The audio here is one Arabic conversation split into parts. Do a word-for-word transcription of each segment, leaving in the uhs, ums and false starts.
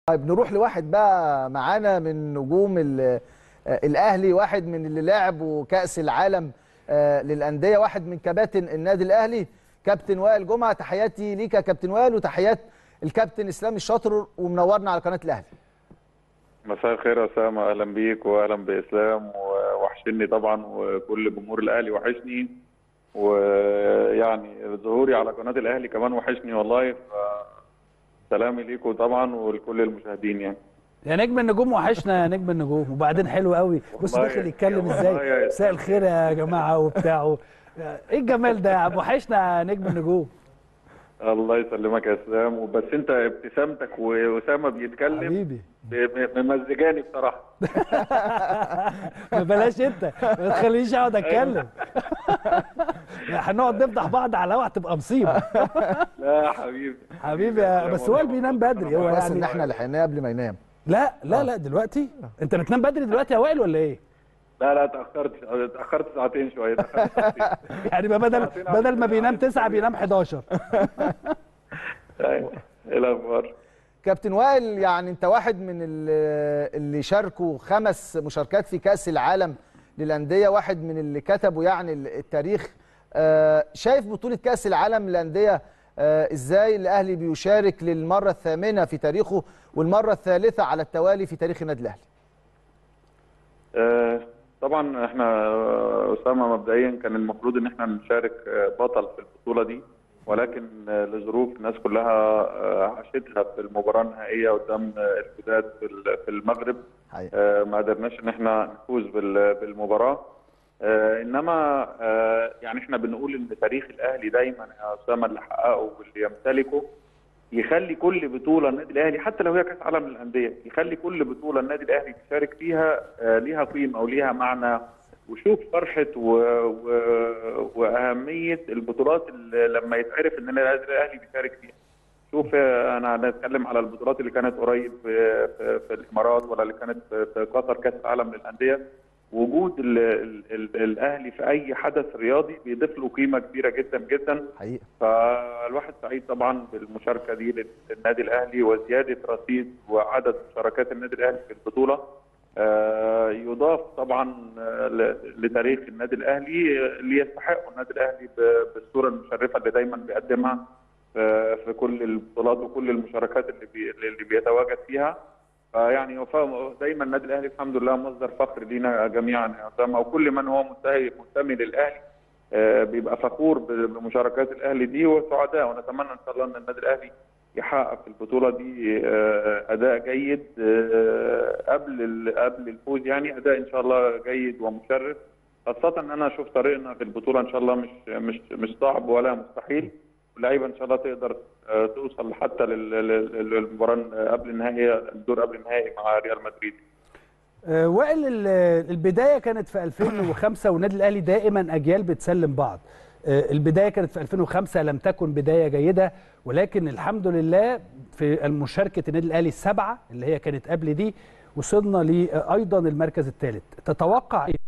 طيب نروح لواحد بقى معانا من نجوم الاهلي، واحد من اللي لعبوا كأس العالم للأندية، واحد من كباتن النادي الاهلي، كابتن وائل جمعة. تحياتي ليك يا كابتن وائل، وتحيات الكابتن اسلام الشاطر، ومنورنا على قناة الاهلي. مساء الخير يا اسامه، اهلا بيك واهلا باسلام، ووحشني طبعا، وكل جمهور الاهلي وحشني، ويعني ظهوري على قناه الاهلي كمان وحشني والله. سلامي ليكم طبعا ولكل المشاهدين. يعني يا نجم النجوم وحشنا يا نجم النجوم. وبعدين حلو قوي، بص داخل يتكلم ازاي، مساء الخير يا جماعه وبتاعه. ايه الجمال ده يا عم، وحشنا يا نجم النجوم. الله يسلمك يا اسلام، بس انت ابتسامتك واسامه بيتكلم حبيبي ممزجاني بصراحه. ما بلاش انت، ما تخلينيش اقعد اتكلم. هنقعد نفضح بعض على الهوا، هتبقى مصيبه. لا حبيبي حبيبي بس وائل بينام بدري، هو يعني يعني ان احنا لحقناه قبل ما ينام. لا لا لا دلوقتي انت بتنام بدري دلوقتي يا وائل ولا ايه؟ لا لا اتاخرت اتاخرت ساعتين شويه، اتاخرت ساعتين. يعني بدل بدل ما بينام تسعة بينام حداشر. ايه الاخبار؟ كابتن وائل، يعني انت واحد من اللي شاركوا خمس مشاركات في كأس العالم للأندية، واحد من اللي كتبوا يعني التاريخ. شايف بطولة كأس العالم للأندية ازاي الاهلي بيشارك للمرة الثامنة في تاريخه والمرة الثالثة على التوالي في تاريخ النادي الاهلي؟ أه طبعا احنا اسامه مبدئيا كان المفروض ان احنا نشارك بطل في البطولة دي، ولكن لظروف الناس كلها عاشتها في المباراة النهائية قدام الوداد في المغرب، أه ما قدرناش ان احنا نفوز بالمباراة. آه انما آه يعني احنا بنقول ان تاريخ الاهلي دايما يا اسامه اللي حققه واللي يمتلكه يخلي كل بطوله النادي الاهلي، حتى لو هي كاس عالم للانديه، يخلي كل بطوله النادي الاهلي بيشارك فيها آه ليها قيمه وليها معنى. وشوف فرحه و... و... واهميه البطولات اللي لما يتعرف ان النادي الاهلي بيشارك فيها. شوف انا هنتكلم على البطولات اللي كانت قريب في, في, في الامارات، ولا اللي كانت في قطر كاس العالم للانديه. وجود ال ال ال الاهلي في اي حدث رياضي بيضيف له قيمه كبيره جدا جدا حقيقة. فالواحد سعيد طبعا بالمشاركه دي للنادي الاهلي، وزياده رصيد وعدد مشاركات النادي الاهلي في البطوله آه يضاف طبعا لتاريخ النادي الاهلي اللي يستحقه النادي الاهلي بالصوره المشرفه اللي دايما بيقدمها في كل البطولات وكل المشاركات اللي بي اللي بيتواجد فيها. يعني دايما النادي الاهلي الحمد لله مصدر فخر لينا جميعا يا اسامه، وكل من هو منتهي منتمي للاهلي بيبقى فخور بمشاركات الاهلي دي وسعداء، ونتمنى ان شاء الله ان النادي الاهلي يحقق في البطوله دي اداء جيد قبل قبل الفوز، يعني اداء ان شاء الله جيد ومشرف، خاصه ان انا اشوف طريقنا في البطوله ان شاء الله مش مش مش صعب ولا مستحيل. اللعيبه ان شاء الله تقدر توصل حتى للمباراه قبل النهائي، الدور قبل النهائي مع ريال مدريد. وائل، البدايه كانت في ألفين وخمسة والنادي الاهلي دائما اجيال بتسلم بعض. البدايه كانت في ألفين وخمسة، لم تكن بدايه جيده، ولكن الحمد لله في مشاركه النادي الاهلي السبعه اللي هي كانت قبل دي وصلنا لايضا المركز الثالث. تتوقع ايه؟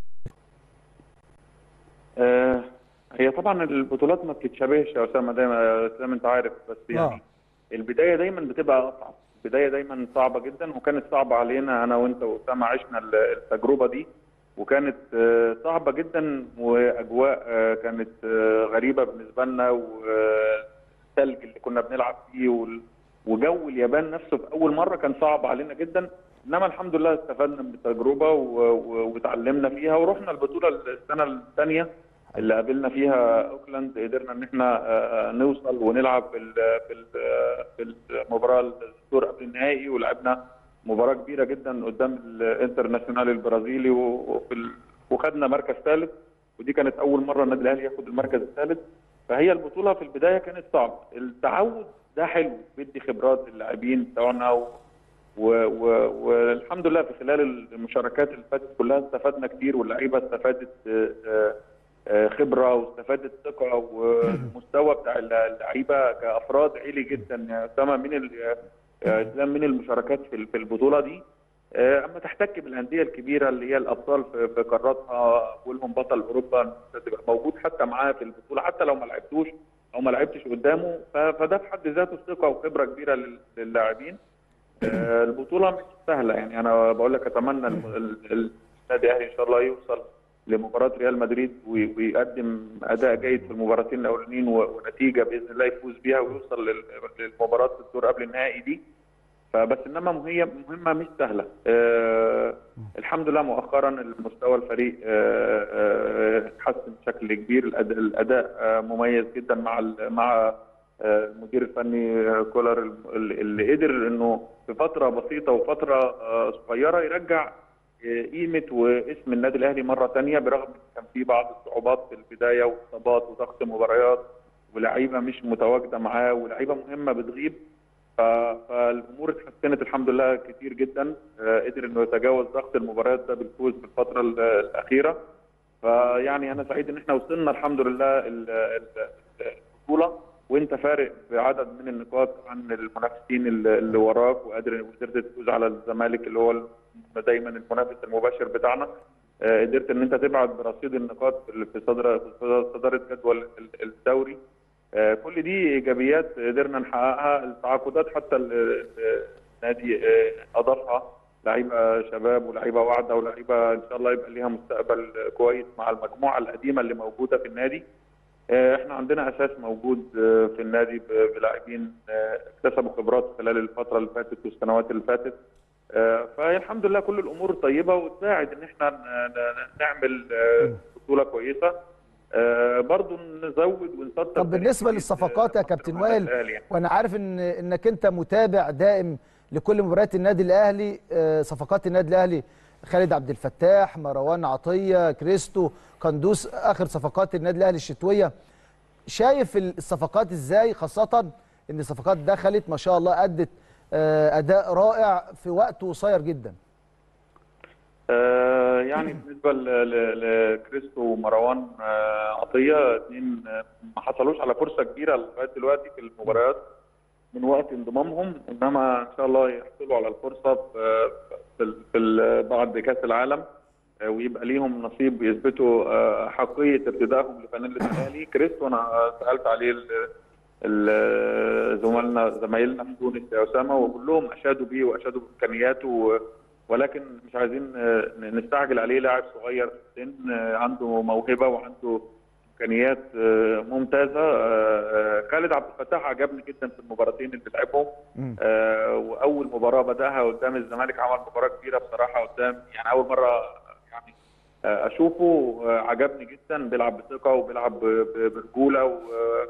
أه هي طبعا البطولات ما بتتشابهش يا اسامه دايما زي ما انت عارف، بس يعني آه. البدايه دايما بتبقى اصعب، البدايه دايما صعبه جدا، وكانت صعبه علينا انا وانت واسامه، عشنا التجربه دي وكانت صعبه جدا، واجواء كانت غريبه بالنسبه لنا، والثلج اللي كنا بنلعب فيه وجو اليابان نفسه في اول مره كان صعب علينا جدا. انما الحمد لله استفدنا من التجربه وتعلمنا فيها، ورحنا البطوله السنه الثانيه اللي قابلنا فيها اوكلاند، قدرنا ان احنا نوصل ونلعب في في المباراه الدور قبل النهائي، ولعبنا مباراه كبيره جدا قدام الانترناسيونال البرازيلي وفي وخدنا مركز ثالث، ودي كانت اول مره النادي الاهلي ياخد المركز الثالث. فهي البطوله في البدايه كانت صعبه، التعود ده حلو بيدي خبرات للاعبين بتوعنا، والحمد لله في خلال المشاركات اللي فاتت كلها استفدنا كتير، واللعيبه استفادت خبره واستفادت ثقه، والمستوى بتاع اللعيبه كافراد عالي جدا يا اسامه من اسلام من المشاركات في البطوله دي. اما تحتك بالانديه الكبيره اللي هي الابطال في قاراتها، ولهم بطل اوروبا تبقى موجود حتى معاه في البطوله، حتى لو ما لعبتوش او ما لعبتش قدامه، فده في حد ذاته ثقه وخبره كبيره للاعبين. آه، البطوله مش سهله، يعني انا بقول لك اتمنى الم- ال- ال- النادي الاهلي ان شاء الله يوصل لمباراه ريال مدريد وي- ويقدم اداء جيد في المباراتين الاولانيين و- ونتيجه باذن الله يفوز بيها ويوصل لل- للمباراه الدور قبل النهائي دي. فبس انما هي مهمه مش سهله. أه الحمد لله مؤخرا المستوى الفريق أه أه اتحسن بشكل كبير، الاداء, الأداء أه مميز جدا مع ال- مع أه المدير الفني آه، كولر الم- اللي قدر انه في فتره بسيطه وفتره أه صغيره يرجع آه، قيمه واسم النادي الاهلي مره ثانيه، برغم ان كان في بعض الصعوبات في البدايه واصابات وضغط مباريات ولاعيبه مش متواجده معاه ولاعيبه مهمه بتغيب. ف- فالامور اتحسنت الحمد لله كتير جدا. آه، قدر انه يتجاوز ضغط المباريات ده بالفوز في الفتره ال- الاخيره. فيعني انا سعيد ان احنا وصلنا الحمد لله ال- ال- البطوله وانت فارق بعدد من النقاط عن المنافسين اللي اللي وراك، وقادر وقدرت تفوز على الزمالك اللي هو دايما المنافس المباشر بتاعنا. آه، قدرت ان انت تبعد برصيد النقاط اللي في صدر في صداره جدول ال- الدوري. آه، كل دي ايجابيات قدرنا نحققها. التعاقدات حتى ال- ال- النادي آه، اضافها لعيبه شباب ولاعيبه واعده ولاعيبه ان شاء الله يبقى ليها مستقبل كويس مع المجموعه القديمه اللي موجوده في النادي. آه، احنا عندنا اساس موجود آه، في النادي ب- بلاعبين آه، اكتسبوا خبرات خلال الفتره اللي فاتت والسنوات اللي فاتت. آه، فالحمد لله كل الامور طيبه وتساعد ان احنا ن- ن- نعمل آه، بطوله كويسه. آه برضو نزود ونسطر. طب بالنسبه للصفقات يا كابتن وائل، يعني. وانا عارف ان انك انت متابع دائم لكل مباريات النادي الاهلي، آه صفقات النادي الاهلي خالد عبد الفتاح، مروان عطيه، كريستو، قندوس، اخر صفقات النادي الاهلي الشتويه. شايف الصفقات ازاي، خاصه ان الصفقات دخلت ما شاء الله ادت آه اداء رائع في وقت قصير جدا؟ آه يعني بالنسبه ل- ل- لكريستو ومروان آه عطيه، اثنين آه ما حصلوش على فرصه كبيره لغايه دلوقتي في المباريات من وقت انضمامهم، انما ان شاء الله يحصلوا على الفرصه في في, في ال- بعد كاس العالم آه ويبقى ليهم نصيب ويثبتوا آه حقيه ارتدائهم لفانيله الاهلي. كريستو انا سالت عليه ال- ال- زملائنا زمايلنا في تونس يا اسامه وكلهم اشادوا بيه واشادوا بامكانياته، ولكن مش عايزين آه، نستعجل عليه. لاعب صغير في السن آه، عنده موهبه وعنده امكانيات آه، ممتازه. آه، آه، خالد عبد الفتاح عجبني جدا في المباراتين اللي لعبهم. آه، واول مباراه بداها قدام الزمالك عمل مباراه كبيره بصراحه قدام، يعني اول مره يعني آه، اشوفه. آه، عجبني جدا، بيلعب بثقه وبيلعب ب- ب- برجوله و-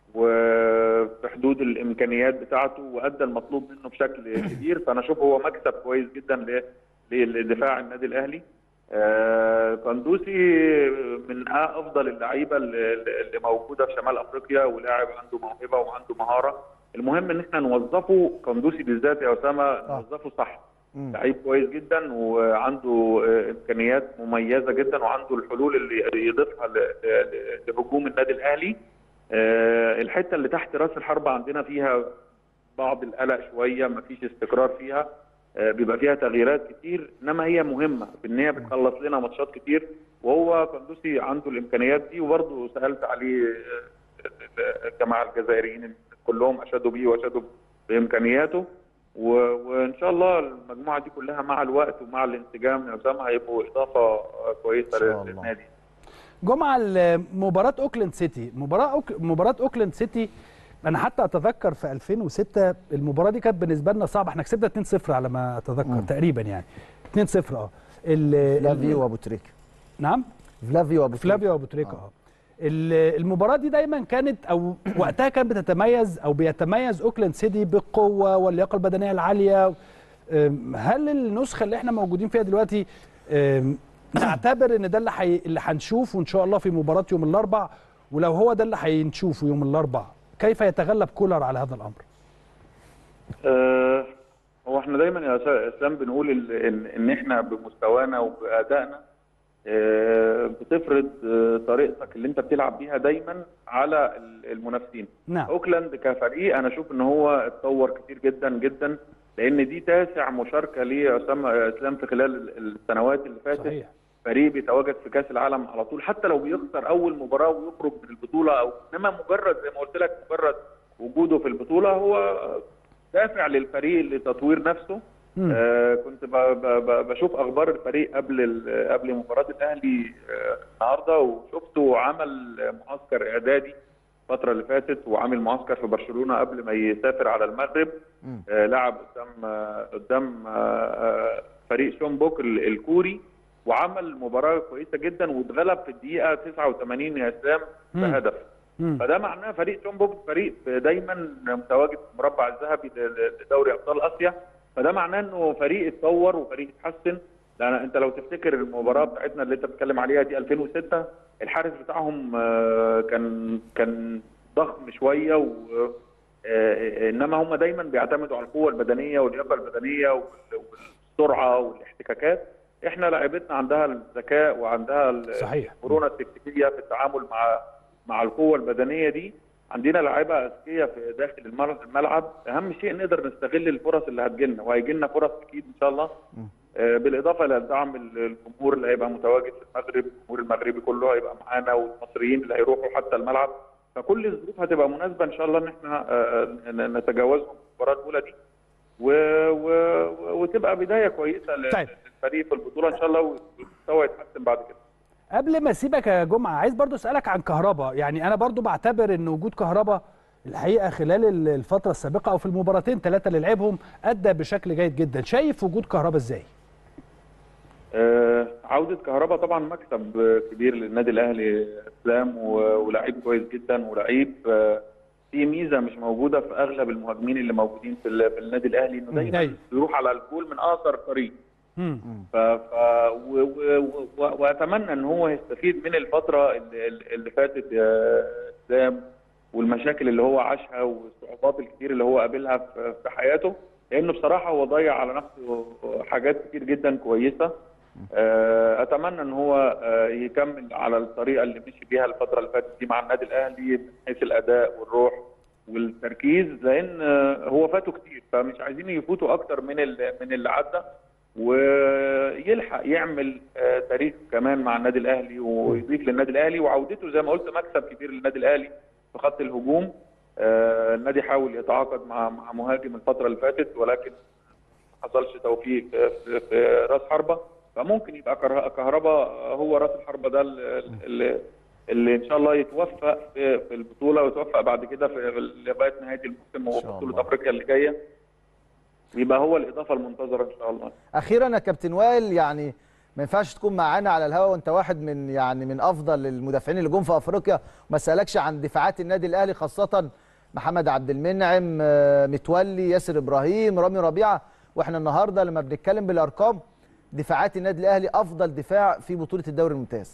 وفي حدود الامكانيات بتاعته وادى المطلوب منه بشكل كبير. فانا اشوف هو مكسب كويس جدا ل- لدفاع النادي الاهلي. آه، قندوسي من افضل اللعيبه اللي اللي موجوده في شمال افريقيا، ولاعب عنده موهبه وعنده مهاره. المهم ان احنا نوظفه، قندوسي بالذات يا اسامه نوظفه صح. لعيب كويس جدا وعنده آه، امكانيات مميزه جدا وعنده الحلول اللي يضيفها ل- ل- لهجوم النادي الاهلي. آه، الحته اللي تحت راس الحربه عندنا فيها بعض القلق شويه، مفيش استقرار فيها، آه، بيبقى فيها تغييرات كتير، انما هي مهمه بان هي بتخلص لنا ماتشات كتير. وهو قندوسي عنده الامكانيات دي، وبرضه سالت عليه آه، الجماعه الجزائريين كلهم اشادوا بيه واشادوا بامكانياته. و- وان شاء الله المجموعه دي كلها مع الوقت ومع الانسجام يا اسامه هيبقوا اضافه آه، كويسه للنادي. جمعه مباراه اوكلاند سيتي، مباراه أوك... مباراه اوكلاند سيتي، انا حتى اتذكر في ألفين وستة المباراه دي كانت بالنسبه لنا صعبه، احنا كسبنا اتنين صفر على ما اتذكر مم. تقريبا يعني اتنين صفر. اه فلافيو وابو تريكه. نعم فلافيو وابو فلافيو وابو تريكه. اه المباراه دي دايما كانت او وقتها كانت بتتميز او بيتميز اوكلاند سيتي بالقوه واللياقه البدنيه العاليه. هل النسخه اللي احنا موجودين فيها دلوقتي نعتبر ان ده اللي حي... اللي هنشوفه ان شاء الله في مباراه يوم الاربع؟ ولو هو ده اللي هنشوفه يوم الاربع، كيف يتغلب كولر على هذا الامر؟ أه هو احنا دايما يا اسلام بنقول ان ان احنا بمستوانا وبادائنا أه بتفرض أه طريقتك اللي انت بتلعب بيها دايما على المنافسين. نعم. اوكلاند كفريق انا اشوف ان هو اتطور كتير جدا جدا، لان دي تاسع مشاركه ليه يا اسلام في خلال السنوات اللي فاتت. صحيح. فريق بيتواجد في كاس العالم على طول، حتى لو بيخسر اول مباراه ويخرج من البطوله، او انما مجرد زي ما قلت لك مجرد وجوده في البطوله هو دافع للفريق لتطوير نفسه. آه كنت ب ب ب بشوف اخبار الفريق قبل قبل مباراه الاهلي آه النهارده، وشفته عمل معسكر اعدادي الفتره اللي فاتت، وعامل معسكر في برشلونه قبل ما يسافر على المغرب. آه لعب قدام آه قدام آه فريق شونبوك الكوري، وعمل مباراه كويسه جدا، واتغلب في الدقيقه تسعة وثمانين يا اسلام بهدف. فده معناه فريق شونبوك فريق دايما متواجد في المربع الذهبي لدوري ابطال اسيا، فده معناه انه فريق اتطور وفريق اتحسن. لان انت لو تفتكر المباراه بتاعتنا اللي انت بتتكلم عليها دي ألفين وستة، الحارس بتاعهم كان كان ضخم شويه، و انما هم دايما بيعتمدوا على القوه البدنيه واللياقه البدنيه والسرعه والاحتكاكات. احنا لاعبتنا عندها الذكاء وعندها المرونه التكتيكيه في التعامل مع مع القوه البدنيه دي. عندنا لاعيبه اذكياء في داخل الملعب، اهم شيء نقدر نستغل الفرص اللي هتجي لنا، وهيجي لنا فرص اكيد ان شاء الله. آه بالاضافه الى دعم الجمهور اللي هيبقى متواجد في المغرب، الجمهور المغربي كله هيبقى معانا، والمصريين اللي هيروحوا حتى الملعب، فكل الظروف هتبقى مناسبه ان شاء الله ان احنا آه نتجاوزهم في المباراه الاولى دي، و... و... وتبقى بدايه كويسه للفريق في البطوله ان شاء الله، والمستوى يتحسن بعد كده. قبل ما اسيبك يا جمعه، عايز برضو اسالك عن كهربا. يعني انا برضو بعتبر ان وجود كهربا الحقيقه خلال الفتره السابقه او في المباراتين ثلاثه اللي لعبهم ادى بشكل جيد جدا. شايف وجود كهربا ازاي؟ آه عوده كهربا طبعا مكسب كبير للنادي الاهلي اسلام، ولاعيب كويس جدا، ولاعيب آه في ميزه مش موجوده في اغلب المهاجمين اللي موجودين في, في النادي الاهلي، انه دايما بيروح على الجول من اقصر طريق. ف ف و... و... و... واتمنى ان هو يستفيد من الفتره اللي, اللي فاتت يا اسلام، والمشاكل اللي هو عاشها والصعوبات الكتير اللي هو قابلها في حياته، لانه بصراحه هو ضيع على نفسه حاجات كتير جدا كويسه. اتمنى ان هو يكمل على الطريقه اللي مشي بيها الفتره اللي فاتت دي مع النادي الاهلي، من حيث الاداء والروح والتركيز، لان هو فاته كتير، فمش عايزين يفوتوا اكتر من من اللي عدى، ويلحق يعمل تاريخ كمان مع النادي الاهلي ويضيف للنادي الاهلي. وعودته زي ما قلت مكسب كبير للنادي الاهلي في خط الهجوم. النادي حاول يتعاقد مع مع مهاجم الفتره اللي فاتت، ولكن ما حصلش توفيق في, في راس حربه، فممكن يبقى كهربا هو راس الحربه ده اللي, اللي ان شاء الله يتوفق في, في البطوله، ويتوفق بعد كده في لغايه نهايه الموسم وبطوله افريقيا اللي جايه، ويبقى هو الاضافه المنتظره ان شاء الله. اخيرا يا كابتن وائل، يعني ما ينفعش تكون معانا على الهواء وانت واحد من يعني من افضل المدافعين اللي جم في افريقيا وما اسالكش عن دفاعات النادي الاهلي، خاصه محمد عبد المنعم، متولي، ياسر ابراهيم، رامي ربيعه. واحنا النهارده لما بنتكلم بالارقام، دفاعات النادي الاهلي افضل دفاع في بطوله الدوري الممتاز.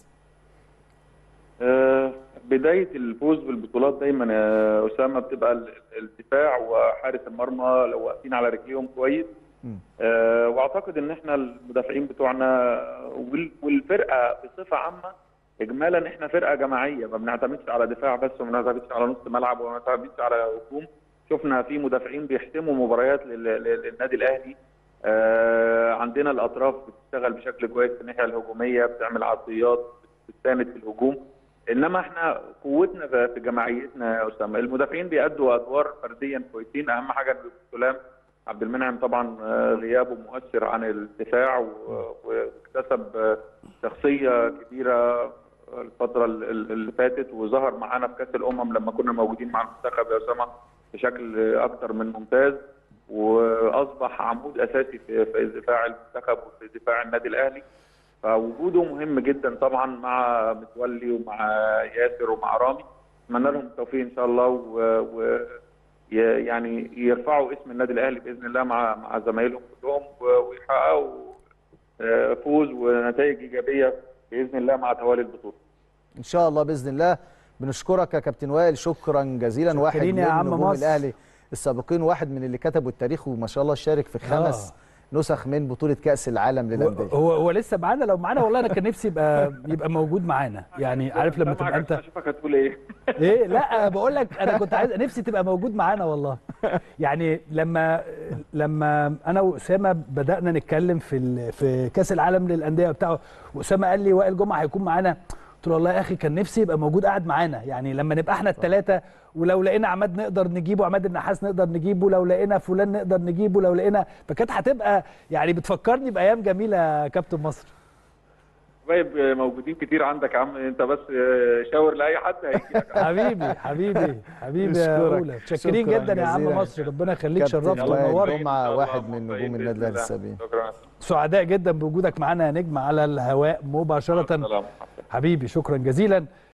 أه بدايه الفوز بالبطولات دايما يا اسامه بتبقى الدفاع وحارس المرمى لو واقفين على رجليهم كويس. أه واعتقد ان احنا المدافعين بتوعنا والفرقه بصفه عامه اجمالا احنا فرقه جماعيه، ما بنعتمدش على دفاع بس، وما بنعتمدش على نص ملعب، وما بنعتمدش على هجوم. شفنا في مدافعين بيحسموا مباريات للنادي الاهلي. آه عندنا الاطراف بتشتغل بشكل كويس في الناحيه الهجوميه، بتعمل عرضيات، بتساند في الهجوم. انما احنا قوتنا في جماعيتنا يا اسامه. المدافعين بيأدوا ادوار فرديا كويسين، اهم حاجه ان سلام عبد المنعم طبعا غيابه مؤثر عن الدفاع، واكتسب شخصيه كبيره الفتره اللي فاتت، وظهر معانا في كاس الامم لما كنا موجودين مع المنتخب يا اسامه بشكل اكثر من ممتاز، واصبح عمود اساسي في دفاع المنتخب وفي دفاع النادي الاهلي. فوجوده مهم جدا طبعا مع متولي ومع ياسر ومع رامي. اتمنى لهم التوفيق ان شاء الله، و يعني يرفعوا اسم النادي الاهلي باذن الله مع مع زمايلهم كلهم، ويحققوا فوز ونتائج ايجابيه باذن الله مع توالي البطوله. ان شاء الله باذن الله. بنشكرك يا كابتن وائل، شكرا جزيلا. واحد من نجوم الاهلي السابقين، واحد من اللي كتبوا التاريخ، وما شاء الله شارك في خمس آه. نسخ من بطوله كاس العالم للانديه. هو هو لسه معانا؟ لو معانا والله انا كان نفسي يبقى يبقى موجود معانا. يعني عارف لما تبقى انت اشوفك هتقول ايه ايه؟ لا بقول لك انا كنت عايز نفسي تبقى موجود معانا والله. يعني لما لما انا واسامه بدانا نتكلم في في كاس العالم للانديه بتاعه، واسامه قال لي وائل جمعه هيكون معانا، قلت قلت له والله يا اخي كان نفسي يبقى موجود قاعد معانا، يعني لما نبقى احنا الثلاثه، ولو لقينا عماد نقدر نجيبه، عماد النحاس نقدر نجيبه، لو لقينا فلان نقدر نجيبه، لو لقينا، فكانت هتبقى يعني بتفكرني بايام جميله يا كابتن مصر. طيب موجودين كتير عندك يا عم، انت بس شاور لاي حد هيجي لك. حبيبي حبيبي حبيبي يا اولى، متشكرين جدا يا عم مصر، ربنا يخليك، شرفت ونورت. جمعه واحد من نجوم النادي الاهلي السابقين. سعداء جدا بوجودك معانا يا نجم على الهواء مباشره. حبيبي شكرا جزيلا.